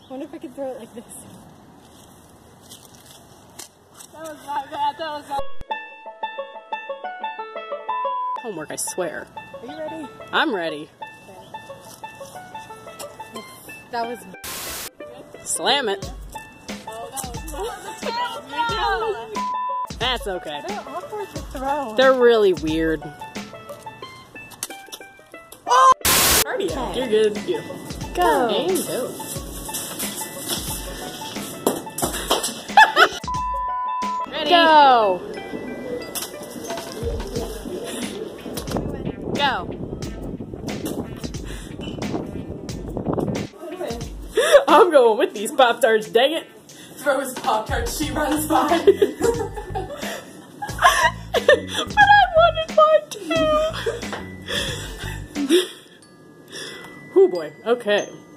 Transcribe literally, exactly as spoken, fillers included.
wonder if I could throw it like this. That was not bad. That was not. Homework, I swear. Are you ready? I'm ready. Okay. That was. Slam it. Oh, that was not. That's okay. They're awkward to throw. They're really weird. Oh! Cardio. Okay. You're good. Beautiful. Go. And go. Ready. Go. Go. I'm going with these Pop-Tarts, dang it. Throws Pop-Tart, she runs by. But I wanted mine too. Oh boy, okay.